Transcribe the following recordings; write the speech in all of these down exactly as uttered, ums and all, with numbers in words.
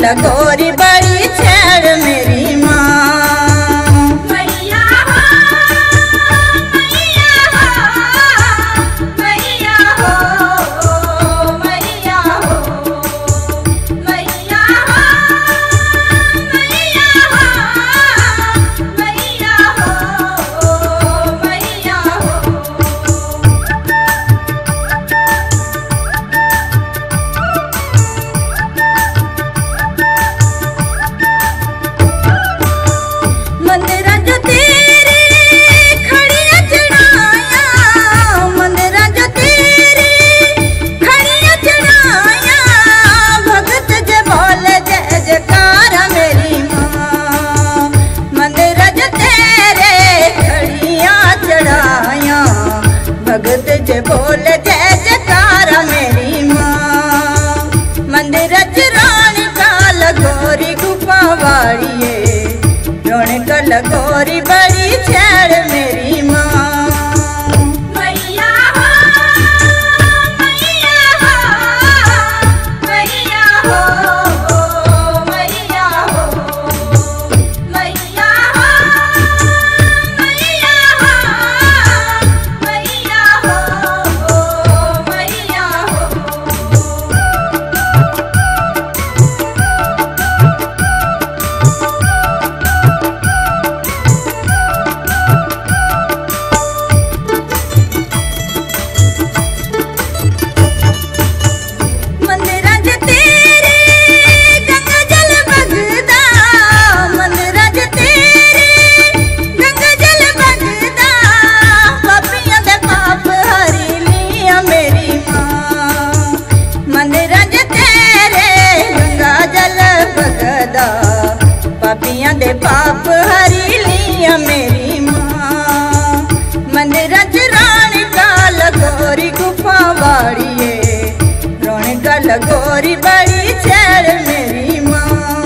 लगोरी बड़ी छेड़ मेरी माँ। भगत जे बोल जय जयकारा मेरी माँ। मंदिर च रौनक लगोरी गुफा वाड़िए, रौनक लगोरी बड़ी छेड़ मेरी माँ। पापियां दे पाप हरी लिया मेरी माँ। मंदिर च रौनक लगोरी गुफा वाड़िए, रौनक लगोरी बड़ी छेड़ मेरी माँ।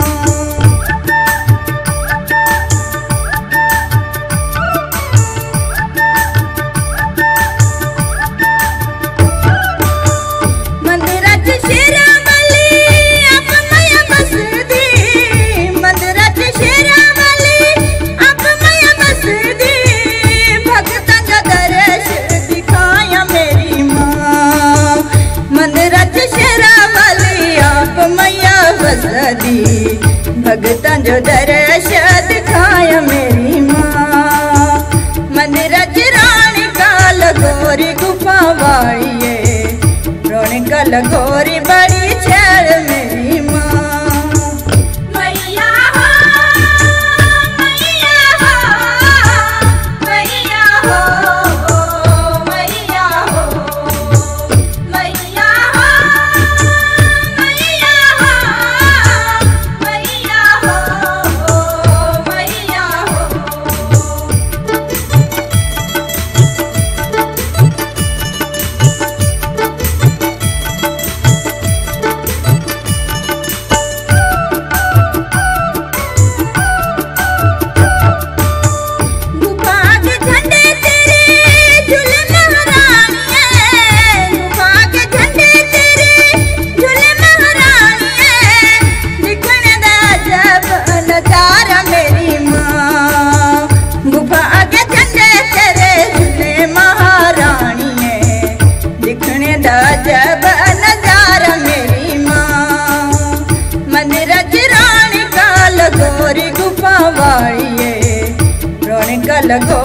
मंदिर च शेरा भगतां जो दर्श दिखाया मेरी माँ। मंदिर च रौनक लगोरी गुफा वाड़िए, रौनक लगोरी बड़ी छेड़ मेरी माँ। जब नजारा मेरी माँ। मंदिर च रौनक लगोरी गुफा वाड़िए, रौनक लगो